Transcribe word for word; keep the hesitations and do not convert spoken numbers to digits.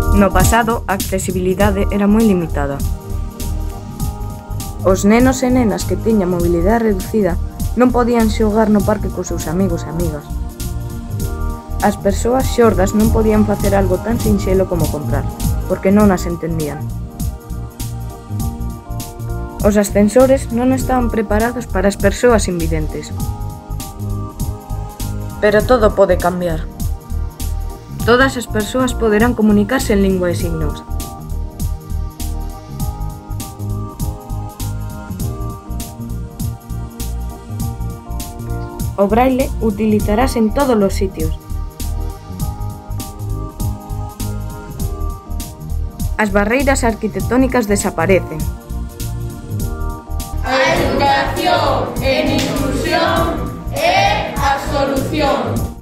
No pasado, a accesibilidade era moi limitada. Os nenos e nenas que tiñan mobilidade reducida non podían xogar no parque cos seus amigos e amigas. As persoas xordas non podían facer algo tan sinxelo como comprar, porque non as entendían. Os ascensores non estaban preparados para as persoas invidentes. Pero todo pode cambiar. Todas as persoas poderán comunicarse en lingua de signos. O braille utilizarase en todos os sitios. As barreiras arquitectónicas desaparecen. A educación en inclusión é a solución.